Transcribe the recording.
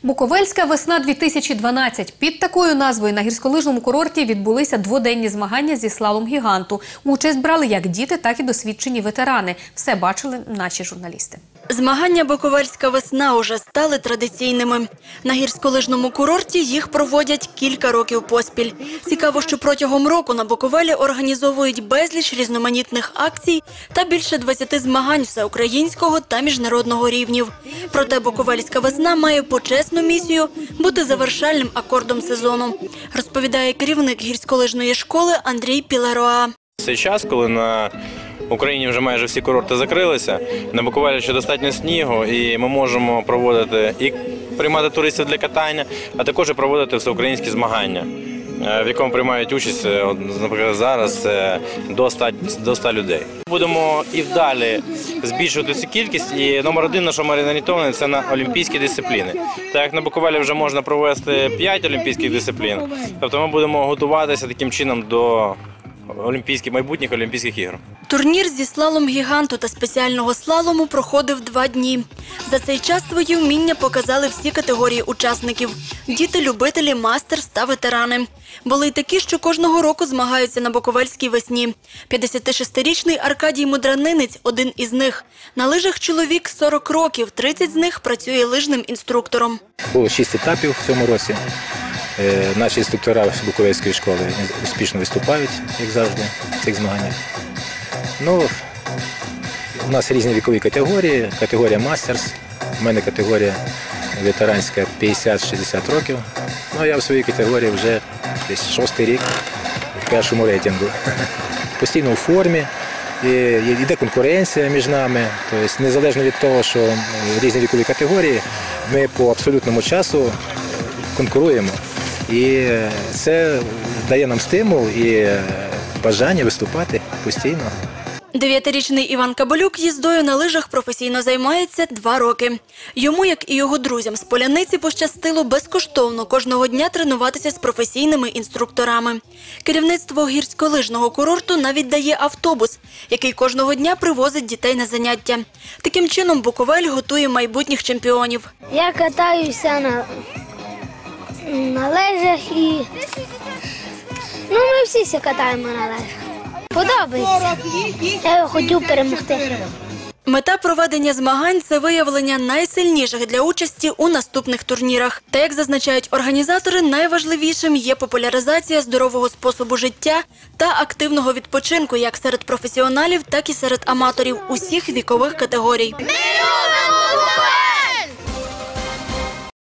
Буковельська весна-2012. Під такою назвою на гірськолижному курорті відбулися дводенні змагання зі слалом-гіганту. Участь брали як діти, так і досвідчені ветерани. Все бачили наші журналісти. Змагання «Буковельська весна» уже стали традиційними. На гірськолижному курорті їх проводять кілька років поспіль. Цікаво, що протягом року на Буковелі організовують безліч різноманітних акцій та більше 20 змагань всеукраїнського та міжнародного рівнів. Проте «Буковельська весна» має почесну місію бути завершальним акордом сезону, розповідає керівник гірськолижної школи Андрій Пілероа. Цей час, коли на Україні вже майже всі курорти закрилися, на Буковелі ще достатньо снігу, і ми можемо проводити і приймати туристів для катання, а також і проводити всеукраїнські змагання, в якому приймають участь, наприклад, зараз до 100 людей. Будемо і далі збільшувати цю кількість, і номер один нашого орієнтований – це на олімпійські дисципліни. Так як на Буковелі вже можна провести 5 олімпійських дисциплін, тобто ми будемо готуватися таким чином до майбутніх Олімпійських ігор. Турнір зі слалом-гіганту та спеціального слалому проходив 2 дні. За цей час свої вміння показали всі категорії учасників – діти, любителі, мастерс та ветерани. Були й такі, що кожного року змагаються на Буковельській весні. 56-річний Аркадій Мудранинець – один із них. На лижах чоловік 40 років, 30 з них працює лижним інструктором. Було 6 етапів в цьому році. Наші інструктори Буковельської школи успішно виступають, як завжди, в цих змаганнях. У нас різні вікові категорії. Категорія мастерс, у мене категорія ветеранська 50-60 років. Я в своїй категорії вже десь 6-й рік в першому рейтингу. Постійно у формі, йде конкуренція між нами. Тобто, незалежно від того, що різні вікові категорії, ми по абсолютному часу конкуруємо. І це дає нам стимул і бажання виступати постійно. 9-річний Іван Кабалюк їздою на лижах професійно займається 2 роки. Йому, як і його друзям з Поляниці, пощастило безкоштовно кожного дня тренуватися з професійними інструкторами. Керівництво гірськолижного курорту навіть дає автобус, який кожного дня привозить дітей на заняття. Таким чином Буковель готує майбутніх чемпіонів. Я катаюся на лижах і ми всі катаємо на лижах. Подобається. Я хотів перемогти. Мета проведення змагань – це виявлення найсильніших для участі у наступних турнірах. Та, як зазначають організатори, найважливішим є популяризація здорового способу життя та активного відпочинку як серед професіоналів, так і серед аматорів усіх вікових категорій. Ми любимо